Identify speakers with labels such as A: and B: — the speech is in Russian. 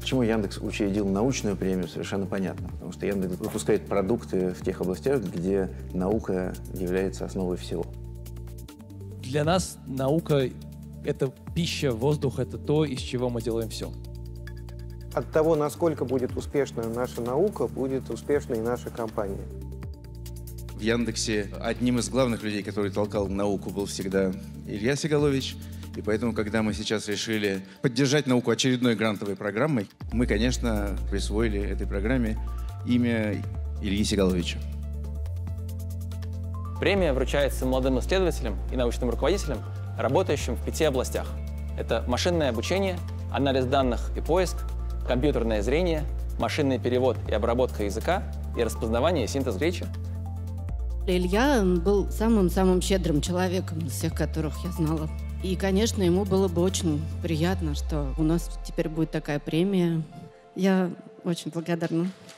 A: Почему Яндекс учредил научную премию, совершенно понятно. Потому что Яндекс выпускает продукты в тех областях, где наука является основой всего.
B: Для нас наука — это пища, воздух — это то, из чего мы делаем все.
C: От того, насколько будет успешна наша наука, будет успешна и наша компания.
D: В Яндексе одним из главных людей, который толкал науку, был всегда Илья Сигалович. И поэтому, когда мы сейчас решили поддержать науку очередной грантовой программой, мы, конечно, присвоили этой программе имя Ильи Сигаловича.
E: Премия вручается молодым исследователям и научным руководителям, работающим в 5 областях. Это машинное обучение, анализ данных и поиск, компьютерное зрение, машинный перевод и обработка языка и распознавание и синтез речи.
F: Илья был самым-самым щедрым человеком из всех, которых я знала. И, конечно, ему было бы очень приятно, что у нас теперь будет такая премия. Я очень благодарна.